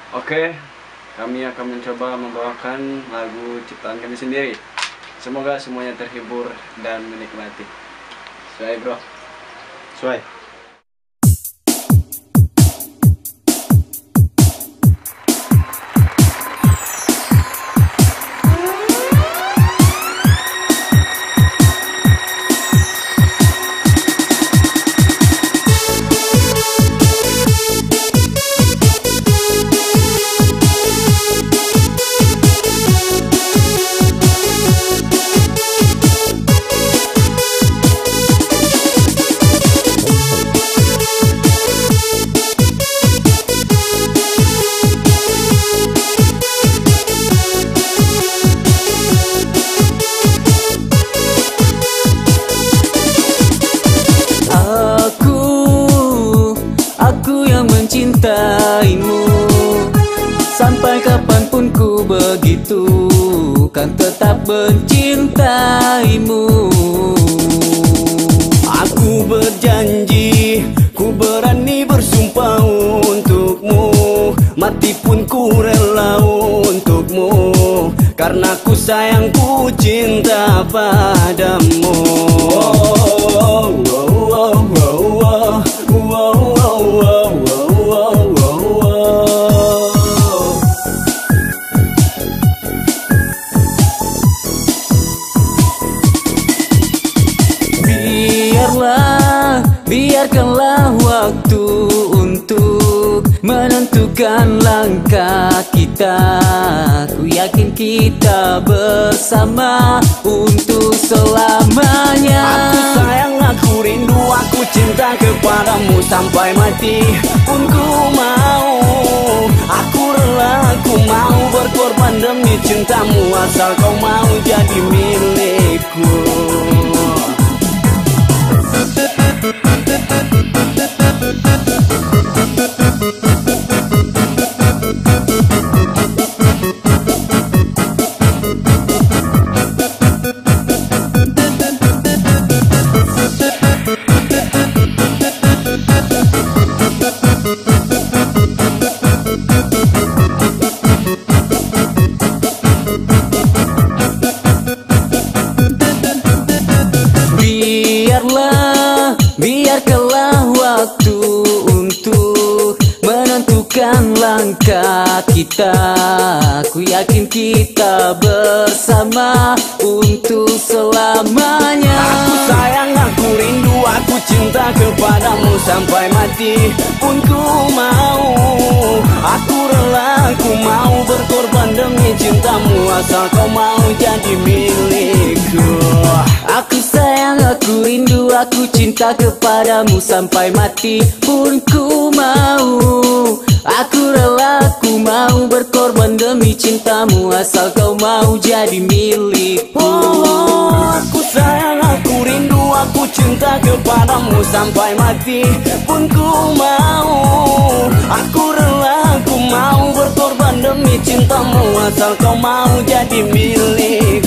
Oke, kami akan mencoba membawakan lagu ciptaan kami sendiri. Semoga semuanya terhibur dan menikmati. Suai bro. Suai. Aku yang mencintaimu, sampai kapanpun ku begitu kan tetap mencintaimu. Aku berjanji, ku berani bersumpah untukmu, mati pun ku rela untukmu, karena ku sayang, ku cinta padamu. Biarkanlah waktu untuk menentukan langkah kita. Ku yakin kita bersama untuk selamanya. Aku sayang, aku rindu, aku cinta kepadamu sampai mati pun ku mau. Aku rela, aku mau berkorban demi cintamu, asal kau mau jadi milikku. Biarkanlah waktu untuk menentukan langkah kita. Ku yakin kita bersama untuk selamanya. Aku sayang, aku rindu, aku cinta kepadamu sampai mati pun ku mau. Aku rela, aku mau berkorban demi cintamu, asal kau mau jadi milikku. Aku sayang, aku rindu, aku cinta kepadamu sampai mati pun ku mau. Aku rela, aku mau berkorban demi cintamu, asal kau mau jadi milikku. Aku sayang, aku rindu, aku cinta kepadamu sampai mati pun ku mau. Aku rela, aku mau berkorban demi cintamu, asal kau mau jadi milikku.